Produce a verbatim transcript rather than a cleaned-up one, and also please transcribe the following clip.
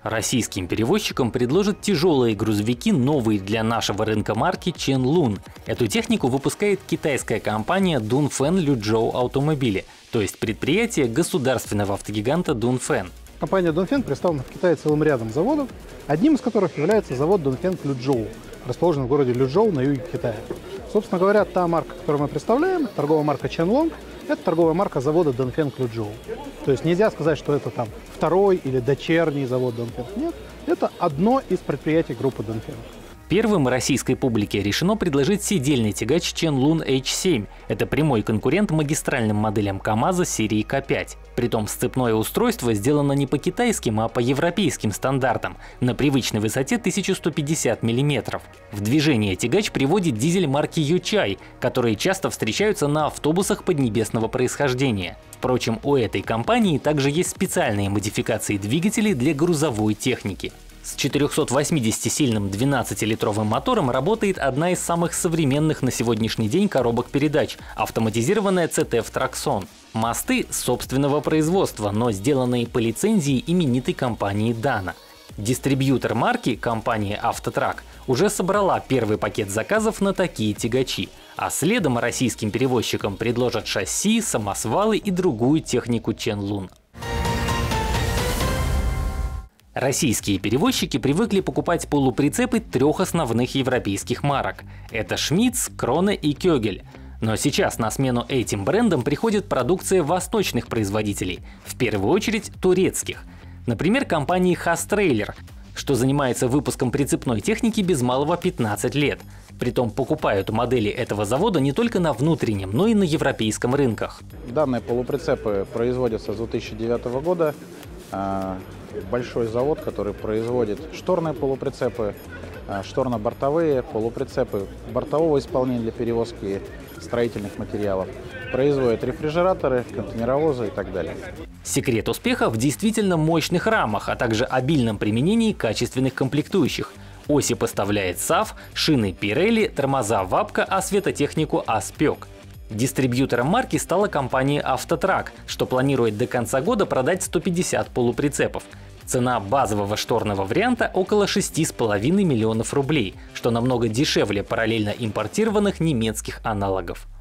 Российским перевозчикам предложат тяжелые грузовики, новые для нашего рынка марки Чен-Лун. Эту технику выпускает китайская компания Дунфэн Лючжоу Автомобили, то есть предприятие государственного автогиганта Дунфэн. Компания Дунфэн представлена в Китае целым рядом заводов, одним из которых является завод Дунфэн Лючжоу, расположенный в городе Лючжоу на юге Китая. Собственно говоря, та марка, которую мы представляем, торговая марка Чен-Лун, это торговая марка завода Дунфэн Лючжоу. То есть нельзя сказать, что это там второй или дочерний завод Дунфэн. Нет, это одно из предприятий группы Дунфэн. Первым российской публике решено предложить сидельный тягач Чен-Лун эйч семь. Это прямой конкурент магистральным моделям КАМАЗа серии К пять. Притом сцепное устройство сделано не по китайским, а по европейским стандартам, на привычной высоте тысяча сто пятьдесят миллиметров. В движение тягач приводит дизель марки Ючай, которые часто встречаются на автобусах поднебесного происхождения. Впрочем, у этой компании также есть специальные модификации двигателей для грузовой техники. С четырехсотвосьмидесятисильным двенадцатилитровым мотором работает одна из самых современных на сегодняшний день коробок передач – автоматизированная си ти эф Traxxon. Мосты собственного производства, но сделанные по лицензии именитой компании Dana. Дистрибьютор марки, компания Автотрак, уже собрала первый пакет заказов на такие тягачи, а следом российским перевозчикам предложат шасси, самосвалы и другую технику Чен-Лун. Российские перевозчики привыкли покупать полуприцепы трех основных европейских марок. Это Шмидц, Кроне и Кёгель. Но сейчас на смену этим брендам приходит продукция восточных производителей, в первую очередь турецких. Например, компании Хастрейлер, что занимается выпуском прицепной техники без малого пятнадцать лет. Притом покупают модели этого завода не только на внутреннем, но и на европейском рынках. Данные полуприцепы производятся с две тысячи девятого года. Большой завод, который производит шторные полуприцепы, шторно-бортовые полуприцепы бортового исполнения для перевозки строительных материалов, производит рефрижераторы, контейнеровозы и так далее. Секрет успеха в действительно мощных рамах, а также обильном применении качественных комплектующих. Оси поставляет САВ, шины Pirelli, тормоза Вапко, а светотехнику Аспек. Дистрибьютором марки стала компания Автотрак, что планирует до конца года продать сто пятьдесят полуприцепов. Цена базового шторного варианта около шести с половиной миллионов рублей, что намного дешевле параллельно импортированных немецких аналогов.